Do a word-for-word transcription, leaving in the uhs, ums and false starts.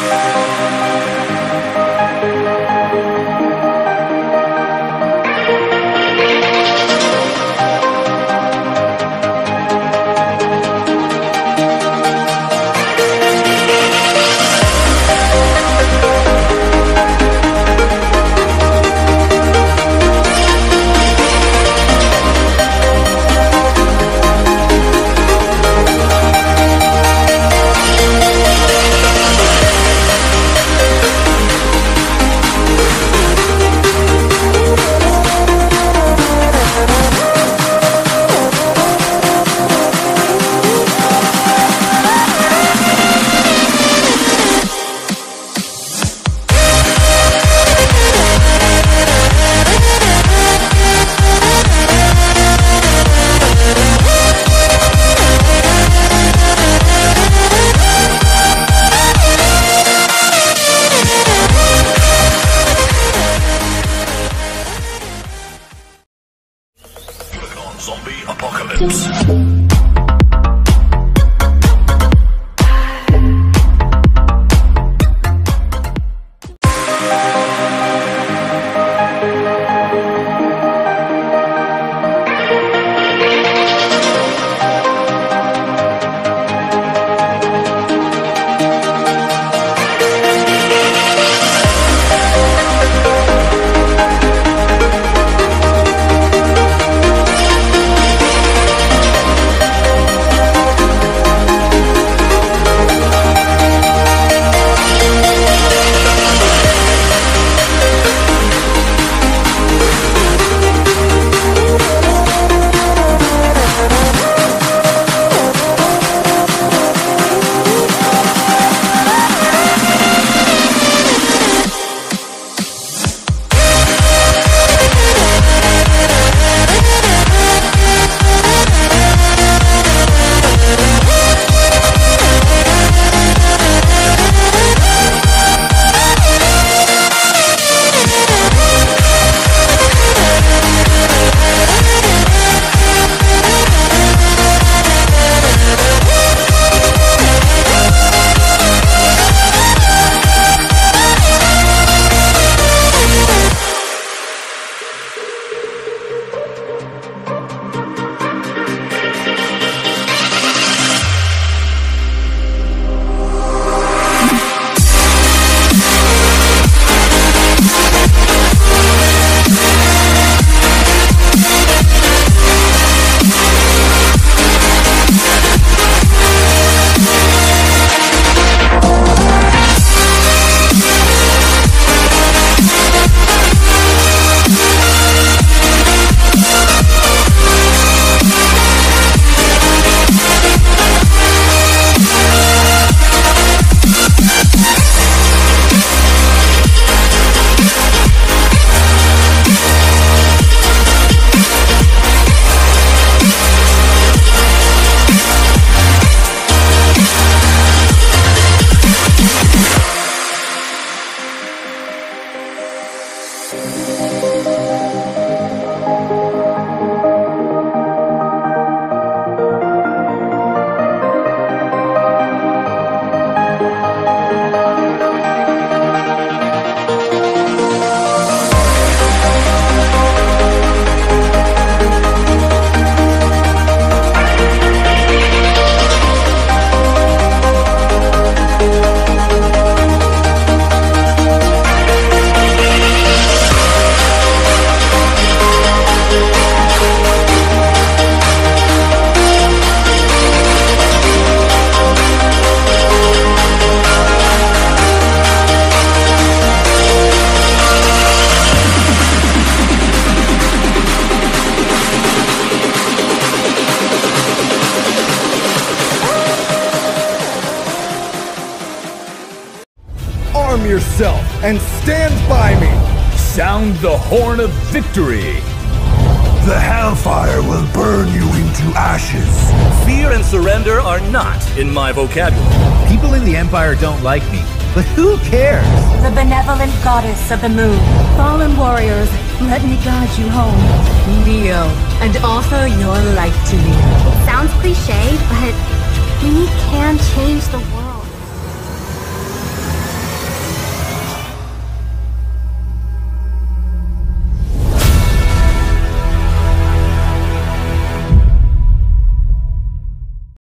Zombie apocalypse. Arm yourself and stand by me! Sound the horn of victory! The hellfire will burn you into ashes. Fear and surrender are not in my vocabulary. People in the Empire don't like me, but who cares? The benevolent goddess of the moon. Fallen warriors, let me guide you home. Kneel and offer your life to me. It sounds cliche, but we can change the world.